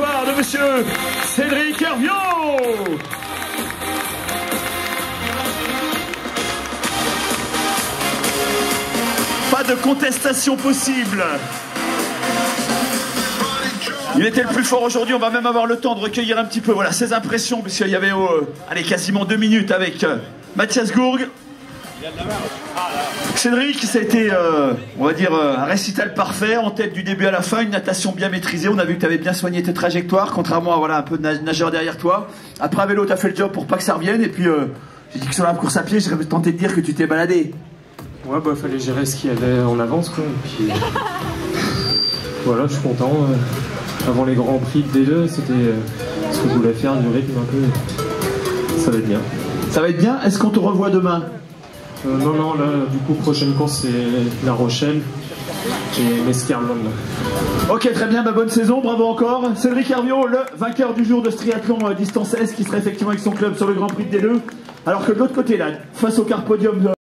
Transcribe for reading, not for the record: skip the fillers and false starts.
victoire de monsieur Cédric Herviot. Pas de contestation possible. Il était le plus fort aujourd'hui, on va même avoir le temps de recueillir un petit peu voilà, ses impressions, puisqu'il y avait allez, quasiment 2 minutes avec Mathias Gourg. Cédric, ça a été, on va dire, un récital parfait, en tête du début à la fin, une natation bien maîtrisée. On a vu que tu avais bien soigné tes trajectoires, contrairement à voilà, un peu de nageur derrière toi. Après à vélo, tu as fait le job pour pas que ça revienne, et puis j'ai dit que sur la course à pied, j'aurais tenté de dire que tu t'es baladé. Ouais, bah fallait gérer ce qu'il y avait en avance, quoi. Et puis voilà, je suis content. Avant les grands prix de D2, c'était ce que je voulais faire, du rythme un peu. Ça va être bien. Ça va être bien. Est-ce qu'on te revoit demain? Non, là, du coup, prochaine course, c'est La Rochelle et Mesquerlon. Ok, très bien, bah, bonne saison, bravo encore. Cédric Herviot, le vainqueur du jour de ce triathlon distance S, qui sera effectivement avec son club sur le Grand Prix de D2. Alors que de l'autre côté, là, face au car podium